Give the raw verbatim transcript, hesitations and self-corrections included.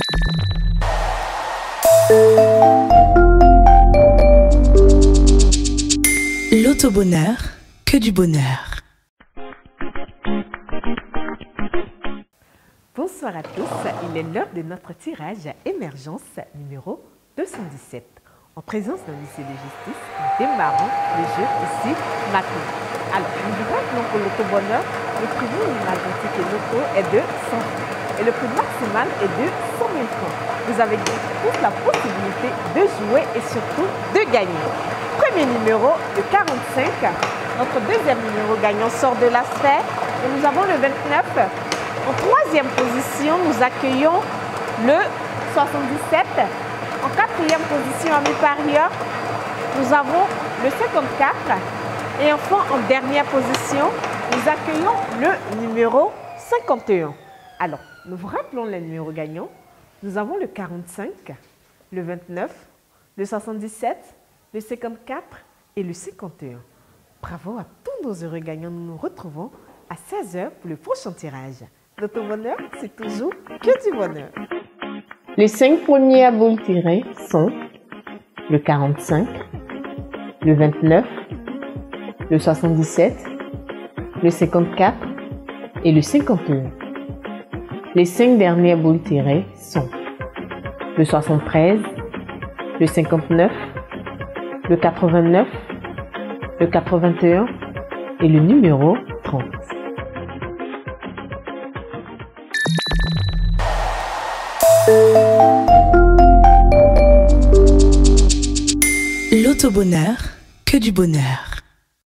L'auto-bonheur, que du bonheur. Bonsoir à tous, il est l'heure de notre tirage émergence numéro deux cent dix-sept. En présence d'un lycée de justice, nous démarrons le jeu ici maintenant. Alors, nous vous rappelons que l'auto-bonheur, le prix minimal d'un ticket loto est de cent francs et le prix maximal est de cent mille francs. Vous avez tous la possibilité de jouer et surtout de gagner. Premier numéro, le quarante-cinq. Notre deuxième numéro gagnant sort de la sphère et nous avons le vingt-neuf. En troisième position, nous accueillons le soixante-dix-sept. En quatrième position, ami parieur, nous avons le cinquante-quatre. Et enfin, en dernière position, nous accueillons le numéro cinquante et un. Alors, nous vous rappelons les numéros gagnants. Nous avons le quarante-cinq, le vingt-neuf, le soixante-dix-sept, le cinquante-quatre et le cinquante et un. Bravo à tous nos heureux gagnants. Nous nous retrouvons à seize heures pour le prochain tirage. Notre bonheur, c'est toujours que du bonheur. Les cinq premiers à boules tirées sont le quarante-cinq, le vingt-neuf, le soixante-dix-sept, le cinquante-quatre et le cinquante et un. Les cinq dernières boules tirées sont le soixante-treize, le cinquante-neuf, le quatre-vingt-neuf, le quatre-vingt et un et le numéro trente. L'auto-bonheur, que du bonheur.